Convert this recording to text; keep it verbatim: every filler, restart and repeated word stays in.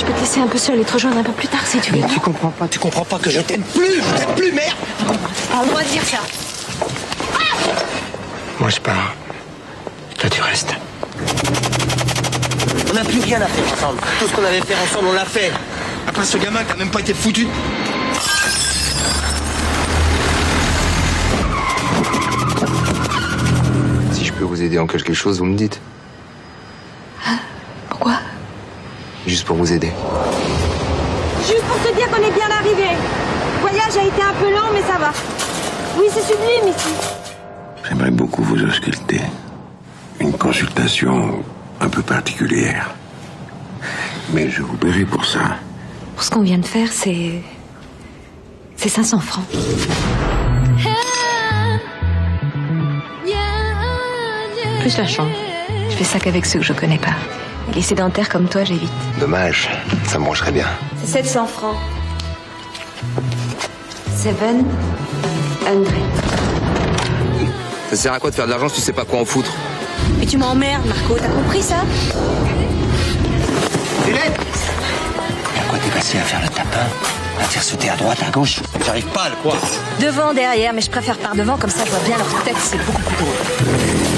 peux te laisser un peu seule et te rejoindre un peu plus tard si tu veux. Mais tu comprends pas, tu comprends pas que je t'aime plus, je t'aime plus, merde. Pas le droit de dire ça. Moi je pars. Toi tu restes. On n'a plus rien à faire ensemble. Tout ce qu'on avait fait ensemble, on l'a fait. Après ce gamin qui a même pas été foutu. Si je peux vous aider en quelque chose, vous me dites. Ah, pourquoi? Juste pour vous aider. Juste pour te dire qu'on est bien arrivé. Le voyage a été un peu lent, mais ça va. Oui, c'est sublime ici. J'aimerais beaucoup vous ausculter. Une consultation un peu particulière. Mais je vous paierai pour ça. Pour ce qu'on vient de faire, c'est... C'est cinq cents francs. Plus la chambre. Je fais ça qu'avec ceux que je connais pas. Et les sédentaires comme toi, j'évite. Dommage, ça me brancherait bien. C'est sept cents francs. Seven hundred. Ça sert à quoi de faire de l'argent si tu sais pas quoi en foutre? Mais tu m'emmerdes, Marco, t'as compris ça? Hélène! Mais à quoi t'es passé à faire le tapin? À faire sauter à droite, à gauche? J'arrive pas à le croire. Devant, derrière, mais je préfère par devant, comme ça je vois bien leur tête, c'est beaucoup plus drôle.